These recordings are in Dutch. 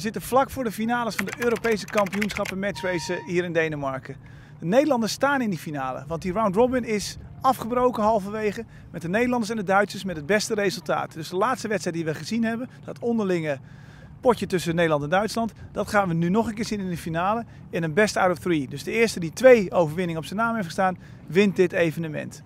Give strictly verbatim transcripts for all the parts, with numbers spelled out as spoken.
zitten vlak voor de finales van de Europese kampioenschappen matchracen hier in Denemarken. De Nederlanders staan in die finale, want die round robin is afgebroken halverwege met de Nederlanders en de Duitsers met het beste resultaat. Dus de laatste wedstrijd die we gezien hebben, dat onderlinge potje tussen Nederland en Duitsland, dat gaan we nu nog een keer zien in de finale in een best out of three. Dus de eerste die twee overwinningen op zijn naam heeft gestaan, wint dit evenement.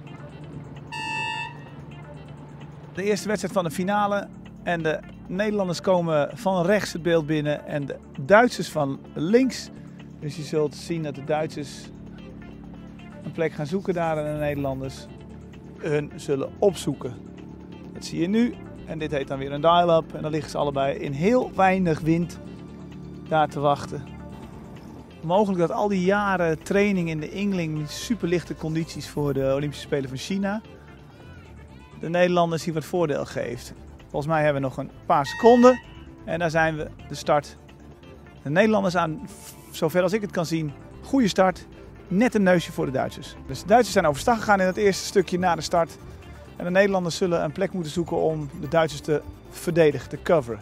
De eerste wedstrijd van de finale en de Nederlanders komen van rechts het beeld binnen en de Duitsers van links. Dus je zult zien dat de Duitsers een plek gaan zoeken daar en de Nederlanders hun zullen opzoeken. Dat zie je nu en dit heet dan weer een dial-up en dan liggen ze allebei in heel weinig wind daar te wachten. Mogelijk dat al die jaren training in de Yngling, superlichte condities voor de Olympische Spelen van China, de Nederlanders hier wat voordeel geeft. Volgens mij hebben we nog een paar seconden en daar zijn we, de start. De Nederlanders aan, zover als ik het kan zien, goede start. Net een neusje voor de Duitsers. Dus de Duitsers zijn overstag gegaan in het eerste stukje na de start. En de Nederlanders zullen een plek moeten zoeken om de Duitsers te verdedigen, te coveren.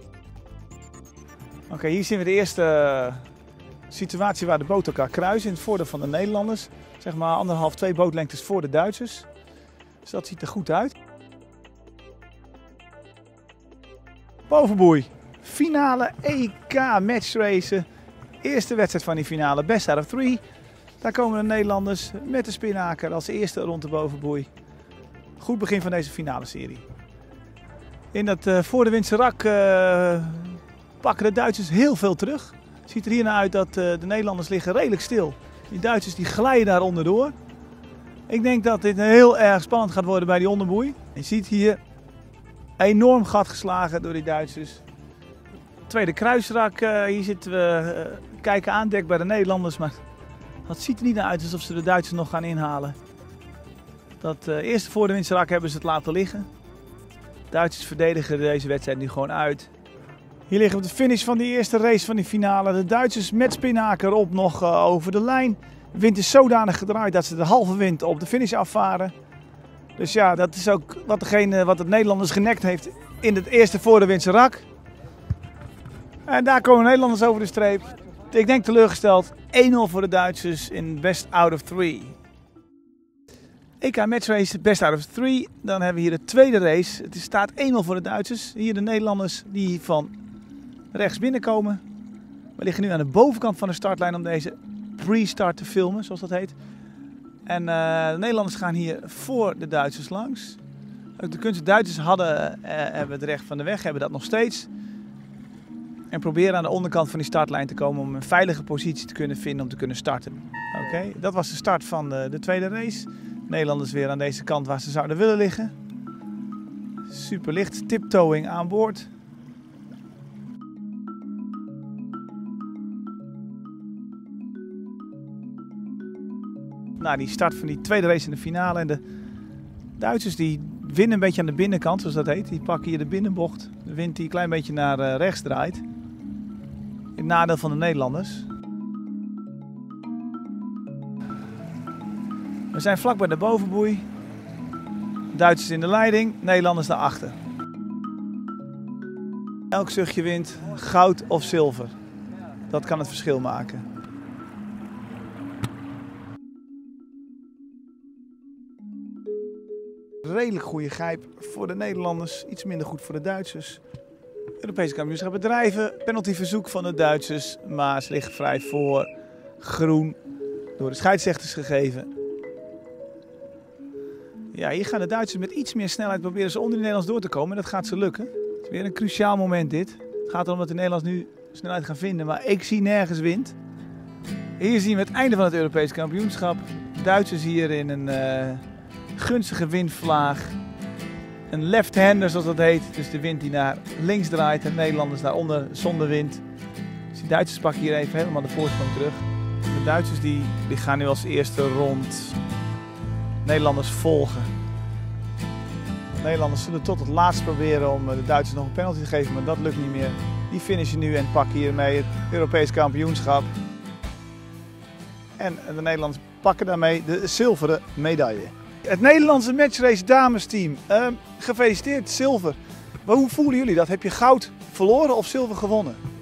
Oké, okay, hier zien we de eerste situatie waar de boten elkaar kruisen in het voordeel van de Nederlanders. Zeg maar anderhalf, twee bootlengtes voor de Duitsers. Dus dat ziet er goed uit. Bovenboei, finale E K matchracen. Eerste wedstrijd van die finale, best out of three. Daar komen de Nederlanders met de spinnaker als eerste rond de bovenboei. Goed begin van deze finale serie. In dat uh, voor de windse rak uh, pakken de Duitsers heel veel terug. Het ziet er hierna uit dat uh, de Nederlanders liggen redelijk stil. Die Duitsers die glijden daar onderdoor. Ik denk dat dit heel erg spannend gaat worden bij die onderboei. Je ziet hier enorm gat geslagen door die Duitsers. Tweede kruisrak, uh, hier zitten we uh, kijken aan dek bij de Nederlanders, maar dat ziet er niet naar uit alsof ze de Duitsers nog gaan inhalen. Dat uh, eerste voor de windse rak hebben ze het laten liggen. De Duitsers verdedigen deze wedstrijd nu gewoon uit. Hier liggen we op de finish van die eerste race van die finale. De Duitsers met spinnaker op nog uh, over de lijn. De wind is zodanig gedraaid dat ze de halve wind op de finish afvaren. Dus ja, dat is ook wat, degene, wat het Nederlanders genekt heeft in het eerste voor de windse rak. En daar komen de Nederlanders over de streep. Ik denk teleurgesteld. één nul voor de Duitsers in best out of three. E K matchrace best out of three. Dan hebben we hier de tweede race. Het staat één nul voor de Duitsers. Hier de Nederlanders die van rechts binnenkomen. We liggen nu aan de bovenkant van de startlijn om deze pre-start te filmen, zoals dat heet. En uh, de Nederlanders gaan hier voor de Duitsers langs. Ook de kunst Duitsers hadden, uh, hebben het recht van de weg, hebben dat nog steeds. En proberen aan de onderkant van die startlijn te komen om een veilige positie te kunnen vinden om te kunnen starten. Oké, okay, dat was de start van de, de tweede race. Nederlanders weer aan deze kant waar ze zouden willen liggen. Super licht, tiptoeing aan boord. Nou, die start van die tweede race in de finale en de Duitsers die winnen een beetje aan de binnenkant, zoals dat heet. Die pakken hier de binnenbocht. De wind die een klein beetje naar uh, rechts draait. In het nadeel van de Nederlanders. We zijn vlak bij de bovenboei. Duitsers in de leiding, Nederlanders daarachter. Elk zuchtje wind, goud of zilver. Dat kan het verschil maken. Redelijk goede grijp voor de Nederlanders, iets minder goed voor de Duitsers. Europese kampioenschap bedrijven, penaltyverzoek van de Duitsers, maar ze liggen vrij voor. Groen, door de scheidsrechters gegeven. Ja, hier gaan de Duitsers met iets meer snelheid proberen ze onder de Nederlanders door te komen. En dat gaat ze lukken. Het is weer een cruciaal moment dit. Het gaat erom dat de Nederlanders nu snelheid gaan vinden, maar ik zie nergens wind. Hier zien we het einde van het Europese kampioenschap. Duitsers hier in een uh, gunstige windvlaag. Een left-hander zoals dat heet, dus de wind die naar links draait en de Nederlanders daaronder zonder wind. Dus die Duitsers pakken hier even helemaal de voorsprong terug. De Duitsers die, die gaan nu als eerste rond. Nederlanders volgen. De Nederlanders zullen tot het laatst proberen om de Duitsers nog een penalty te geven, maar dat lukt niet meer. Die finishen nu en pakken hiermee het Europees kampioenschap. En de Nederlanders pakken daarmee de zilveren medaille. Het Nederlandse matchrace damesteam. Uh, gefeliciteerd, zilver. Maar hoe voelen jullie dat? Heb je goud verloren of zilver gewonnen?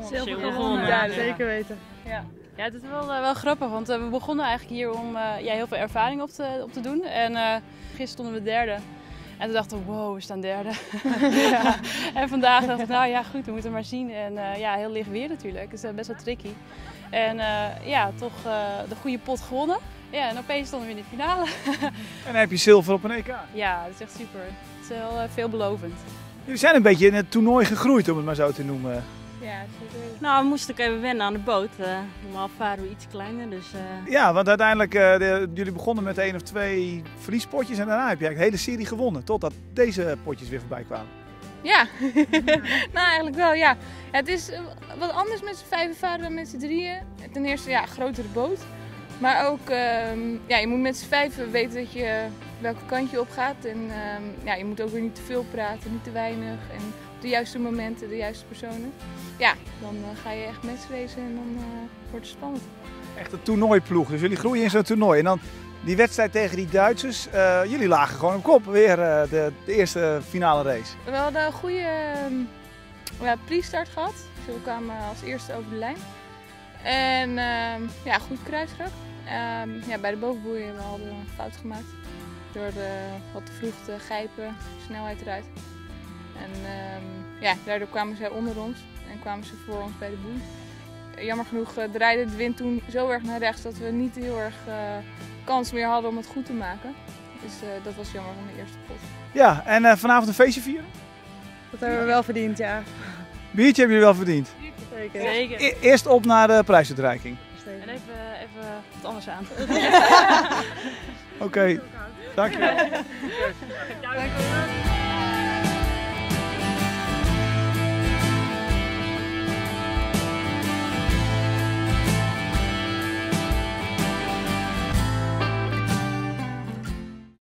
Zilver gewonnen. Ja, zeker weten. Ja. Ja, het is wel, uh, wel grappig, want uh, we begonnen eigenlijk hier om uh, ja, heel veel ervaring op te, op te doen. En uh, gisteren stonden we derde. En toen dachten we, wow, we staan derde. Ja. En vandaag dachten we, nou ja, goed, we moeten maar zien. En uh, ja, heel licht weer natuurlijk, dus uh, best wel tricky. En uh, ja, toch uh, de goede pot gewonnen. Ja, en opeens stonden we in de finale. En dan heb je zilver op een E K. Ja, dat is echt super. Het is heel uh, veelbelovend. Jullie zijn een beetje in het toernooi gegroeid, om het maar zo te noemen. Ja, zeker. Nou, we moesten ook even wennen aan de boot. Uh, normaal varen we iets kleiner, dus... Uh... Ja, want uiteindelijk, uh, de, jullie begonnen met één of twee verliespotjes en daarna heb je eigenlijk de hele serie gewonnen. Totdat deze potjes weer voorbij kwamen. Ja, nou eigenlijk wel, ja. Ja, het is wat anders met z'n vijven varen dan met z'n drieën. Ten eerste, ja, grotere boot. Maar ook, um, ja, je moet met z'n vijven weten dat je welke kant je op gaat. En um, ja, je moet ook weer niet te veel praten, niet te weinig. En op de juiste momenten, de juiste personen. Ja, dan uh, ga je echt matchracen en dan uh, wordt het spannend. Echt een toernooiploeg, dus jullie groeien in zo'n toernooi. En dan die wedstrijd tegen die Duitsers, uh, jullie lagen gewoon op kop. Weer uh, de, de eerste finale race. We hadden een goede um, ja, pre-start gehad. Dus we kwamen als eerste over de lijn. En um, ja, goed kruisrak. Um, ja, bij de bovenboeien we hadden we een fout gemaakt. Door de, wat te vroeg te gijpen, snelheid eruit. En um, ja, daardoor kwamen zij onder ons en kwamen ze voor ons bij de boei. Jammer genoeg uh, draaide de wind toen zo erg naar rechts dat we niet heel erg uh, kans meer hadden om het goed te maken. Dus uh, dat was jammer van de eerste pot. Ja, en uh, vanavond een feestje vieren? Dat hebben we wel verdiend, ja. Biertje hebben jullie wel verdiend? Zeker. Zeker. E eerst op naar de prijsuitreiking. En even, even wat anders aan. Oké, okay. Dankjewel. Dankjewel.